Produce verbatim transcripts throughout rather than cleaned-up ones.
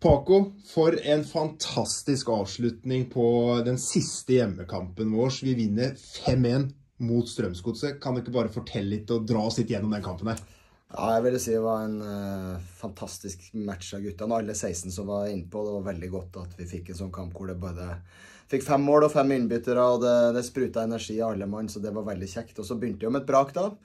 Paco, for en fantastisk avslutning på den siste hjemmekampen vår. Vi vinner fem en mot Strømsgodset. Kan du ikke bare fortelle litt og dra oss litt gjennom den kampen her? Ja, jeg vil si det var en uh, fantastisk match av guttene. Alle seksten som var inne på, det var veldig godt at vi fikk en sånn kamp hvor det både fikk fem mål og fem innbyttere, og det, det sprutet energi av alle mann, så det var veldig kjekt. Og så begynte jo med et brak da,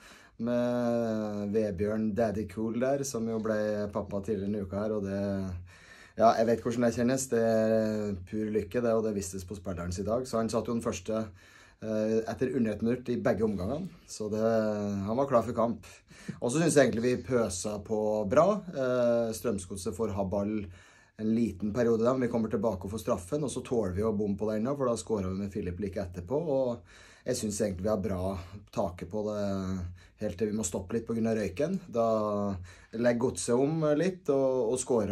med Vebjørn Daddy Cool der, som jo ble pappa tidligere i uka her, og det... Ja, jeg vet hvordan det kjennes. Det er pur lykke, det, og det vistes på spilleren i dag. Så han satt jo den første uh, etter under et minutt i begge omgangene, så det, han var klar for kamp. Og så synes jeg egentlig vi pøsa på bra. Uh, Strømsgodset får ha ball en liten periode da, men vi kommer tilbake og får straffen, og så tåler vi å bom på den, for da skåret vi med Philip like etterpå, og jeg synes egentlig vi har bra taket på det, helt til vi må stoppe litt på grunn av røyken. Da legger godset om litt og, og skårer,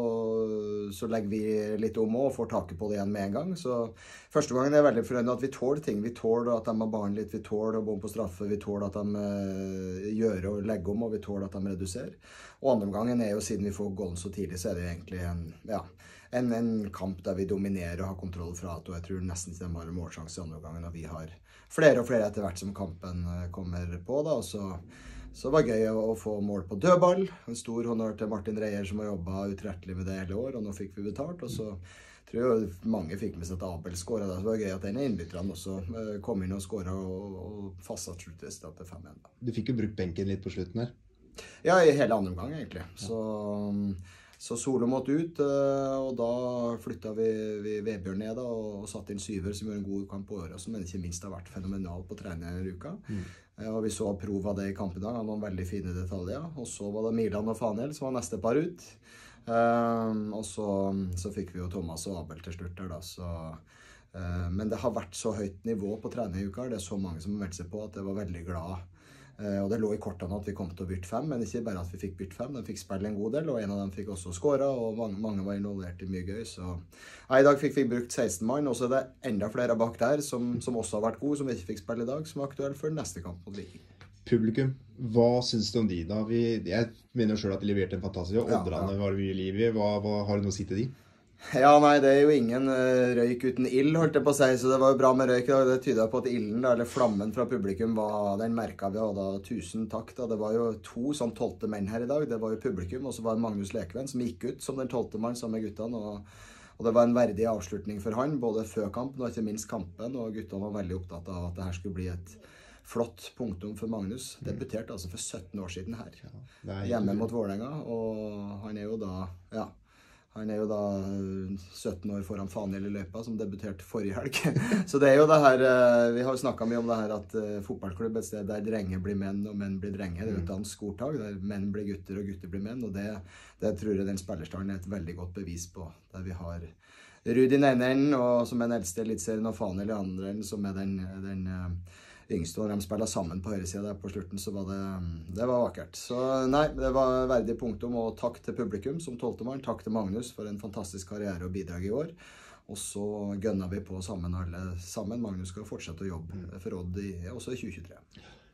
og så legger vi litt om og får taket på det igjen med en gang. Så første gangen er jeg veldig fornøyd at vi tåler ting. Vi tåler at de har barn litt, vi tåler å bom på straffe, vi tåler at de uh, gjør og legger om, og vi tåler at de reduserer. Og andre gangen er jo, siden vi får golden så tidlig, så er det egentlig en, ja, en, en kamp der vi dominerer og har kontroll fra at, og jeg tror nesten ikke de har en målsjanse i andre gangen, og vi har flere og flere etter hvert som kampen kommer på da, og så, så var det gøy å, å få mål på dødball. En stor honnør til Martin Reier som har jobbet utrettelig med det hele år, og nå fikk vi betalt, og så tror jeg mange fikk med seg at Abel skåret da. Så var det gøy at denne innbytterne også kom inn og skåret og, og fastsatt sluttresultatet til fem en da. Du fikk jo brukt benken litt på slutten her. Ja, i hele andre omgang egentlig. Så... Så Solo måtte ut, og da flyttet vi, vi Vebjørn ned da, og satt inn Syver som gjør en god kamp på året, men ikke minst har vært fenomenal på trening i uka. Mm. Og vi så prov av det i kampen i dag, han var veldig fine detaljer. Og så var det Milan og Fanel som var neste par ut. Um, og så, så fikk vi jo Thomas og Abel til slutt der da, så... Uh, men det har vært så høyt nivå på trening i uka, det er så mange som har meldt seg på at jeg var veldig glad. Uh, og det lå i kortene at vi kom til å bytte fem, men ikke bare at vi fikk bytte fem, de fikk spille en god del, og en av dem fikk også skåret, og mange, mange var involvert i mye gøy, så ja, i dag fikk vi brukt seksten mann, og så er det enda flere bak der som, som også har vært gode, som vi ikke fikk spille i dag, som er aktuelle for neste kamp mot Viking. Publikum, hva synes du om de da? Vi, jeg mener selv at de leverte en fantastisk, og Oddrane ja, ja. Var mye liv i, hva, hva har du noe å si til de? Ja, nei, det er jo ingen uh, røyk uten ild, holdt jeg på å si, så det var jo bra med røyk. Da. Det tyder på at ilden, da, eller flammen fra publikum, var, den merket vi, og da tusen takk. Da. Det var jo to sånn tolte menn her i dag, det var jo publikum, og så var det Magnus Lekven som gikk ut som den tolte mann sammen med guttene, og, og det var en verdig avslutning for han, både før kampen og ikke minst kampen, og guttene var veldig opptatt av at det her skulle bli et flott punktum for Magnus. Debuterte altså for sytten år siden her, hjemme mot Vålerenga, og han er jo da, ja, han er jo da sytten år foran Fanel i løypa, som debuterte forrige helg. Så det er jo det her, vi har jo snakket mye om det her at uh, fotballklubb er et sted der drenger blir menn og menn blir drenger. Det er jo et dansk ordtak, der menn blir gutter og gutter blir menn, og det, det tror jeg den spillerstallen er et veldig godt bevis på. Der vi har Rudi Neineren, og som er den eldste elitserien, og Fanel i andre, som er den... den uh, yngste, og de spillet sammen på høyre siden der på slutten, så var det, det var vakkert. Så nei, det var verdig punktum, og takk til publikum som tolte mann, takk til Magnus for en fantastisk karriere og bidrag i år. Og så gønner vi på sammen alle sammen. Magnus skal fortsette å jobbe for Odd i, også i tjue tjuetre.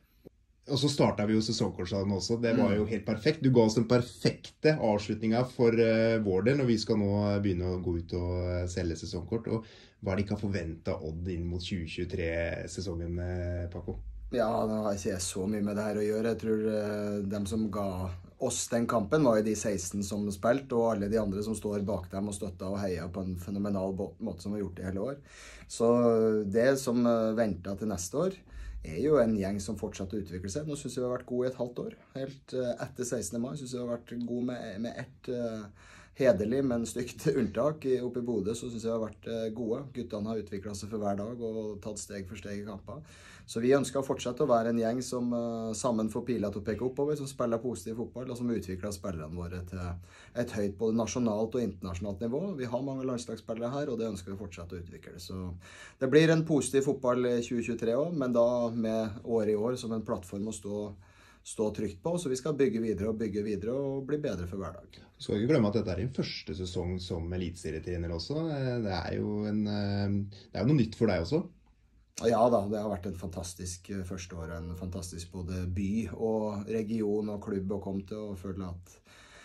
Og så startet vi jo sesongkortsaden også, det var jo helt perfekt. Du ga oss den perfekte avslutningen for uh, vår del, og vi skal nå begynne å gå ut og uh, selge sesongkort. Og hva er det ikke har forventet Odd inn mot tjue tjuetre-sesongen, uh, Paco? Ja, det har ikke jeg så mye med det her å gjøre. Jeg tror uh, dem som ga oss den kampen var jo de seksten som spilte, og alle de andre som står bak dem og støtter og heier på en fenomenal måte som vi har gjort i hele år. Så det som uh, ventet til neste år, er jo en gjeng som fortsatt utvikler seg. Nå synes jeg vi har vært gode i et halvt år. Helt uh, etter sekstende mai synes jeg vi har vært gode med, med ett uh, hederlig, men stygt unntak. Oppe i Bodø så synes jeg vi har vært uh, gode. Guttene har utviklet seg for hver dag og tatt steg for steg i kampen. Så vi ønsker å fortsette å være en gjeng som uh, sammen får piler til å peke oppover, som spiller positiv fotball, og som utvikler spillerne våre til et høyt både nasjonalt og internasjonalt nivå. Vi har mange landslagsspillere her, og det ønsker vi å fortsette å utvikle. Så det blir en positiv fotball i tjue tjuetre også, men da med året i år som en plattform å stå, stå trygt på, så vi skal bygge videre og bygge videre og bli bedre for hver dag. Du skal ikke glemme at dette er din første sesong som elitserietrener også. Det er jo, en, det er jo noe nytt for deg også. Ja da, det har vært en fantastisk første år, en fantastisk både by og region og klubb å komme til, og føle at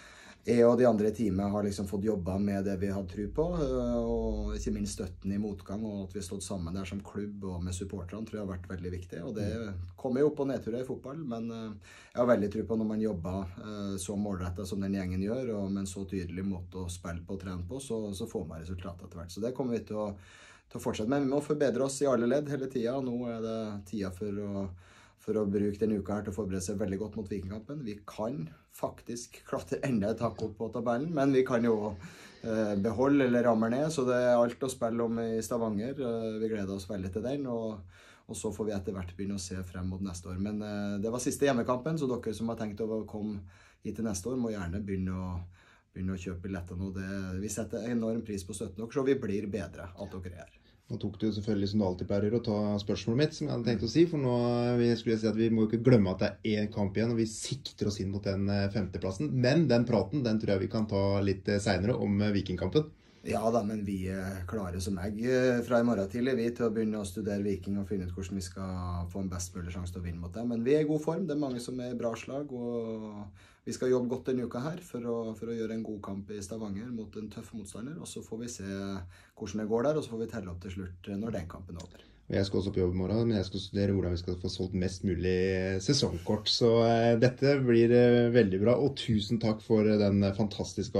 jeg og de andre i teamet har liksom fått jobba med det vi hadde tro på, og ikke minst støtten i motgang, og at vi har stått sammen der som klubb og med supporterne, tror jeg har vært veldig viktig. Og det kommer jo opp og nedturer i fotball, men jeg har veldig tro på når man jobber så målrettet som den gjengen gjør, og med en så tydelig måte å spille på og trene på, så, så får man resultatet etter hvert. Så det kommer vi til å, til å fortsette med. Vi må forbedre oss i alle ledd hele tiden. Nå er det tida for å for å bruke denne uka her til å forberede seg veldig godt mot Vikingkampen. Vi kan faktisk klatre enda et hakk opp på tabellen, men vi kan jo eh, beholde eller ramme ned, så det er alt å spille om i Stavanger. Eh, vi gleder oss veldig til den, og, og så får vi etter hvert begynne å se frem mot neste år. Men eh, det var siste hjemmekampen, så dere som har tenkt å komme hit til neste år, må gjerne begynne å, begynne å kjøpe billetter nå. Det, vi setter enorm pris på støtten deres, så vi blir bedre at dere er her. Nå tok du jo selvfølgelig som du alltid pleier å ta spørsmålet mitt, som jeg hadde tenkt å si, for nå vi skulle jeg si at vi må jo ikke glemme at det er en kamp igjen, og vi sikter oss inn mot den femteplassen. Men den praten, den tror jeg vi kan ta litt senere om Vikingkampen. Ja da, men vi er klare som egg fra i morgen tidlig, vi til å begynne å studere Viking og finne ut hvordan vi skal få en best mulig sjanse til å vinne mot dem. Men vi er i god form, det er mange som er i bra slag, og vi skal jobbe godt denne uka her for å, for å gjøre en god kamp i Stavanger mot en tøff motstander, og så får vi se hvordan det går der, og så får vi telle opp til slutt når den kampen er over. Jeg skal også på jobb i morgen, men jeg skal studere hvordan vi skal få solgt mest mulig sesongkort, så dette blir veldig bra, og tusen takk for den fantastiske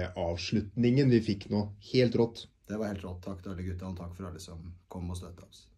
hjemmeavslutningen vi fikk nå. Helt rått. Det var helt rått. Takk til alle gutta, og takk for alle som kom og støttet oss.